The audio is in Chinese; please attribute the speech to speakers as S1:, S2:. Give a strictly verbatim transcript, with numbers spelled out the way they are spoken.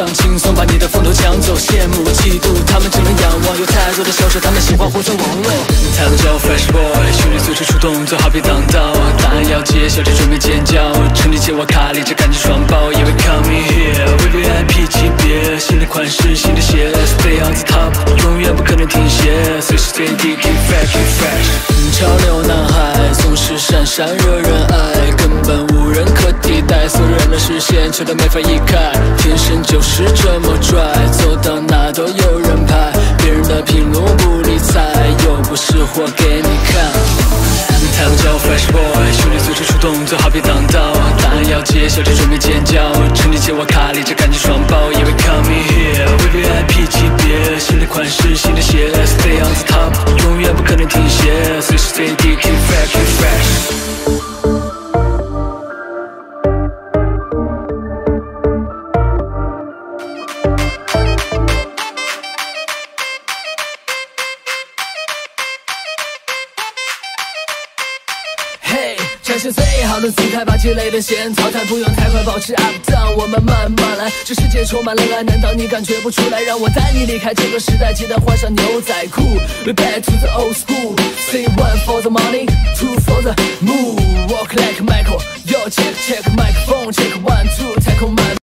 S1: 上轻松把你的风头抢走，羡慕嫉妒他们只能仰望，有太多的小说他们喜欢活在网络。他们叫 Fresh Boy， 兄弟随时出动，最好别挡道。答案要揭晓，就准备尖叫，趁你借我卡里，这感觉双爆。Yeah we coming here V V I P 级别，新的款式，新的鞋 ，Stay on the top， 永远不可能停歇，随时随地 keep fresh keep fresh。潮流男孩总是闪闪惹人爱，根本无人可替代，所有人的视线却都没法移开，天生就是这么拽，走到哪都有人拍，别人的评论不理睬，又不是活给你看。他们叫 Fresh Boy， 兄弟随时出动，最好别挡道。答案要揭晓，就准备尖叫，趁你借我卡里，这感觉双爆。Yeah we coming here V V I P 级别，新的款式，新的鞋 ，Stay on the top， 永远不可能停歇，随时随地 keep fresh keep fresh。嘿，展现最好的姿态，把积累的线淘汰，不用太快，保持 up down， 我们慢慢来。这世界充满了爱，难道你感觉不出来？让我带你离开这个时代，记得换上牛仔裤。We back to the old school， say one for the money， two for the move， walk like Michael， yo check check microphone check one two， 太空慢。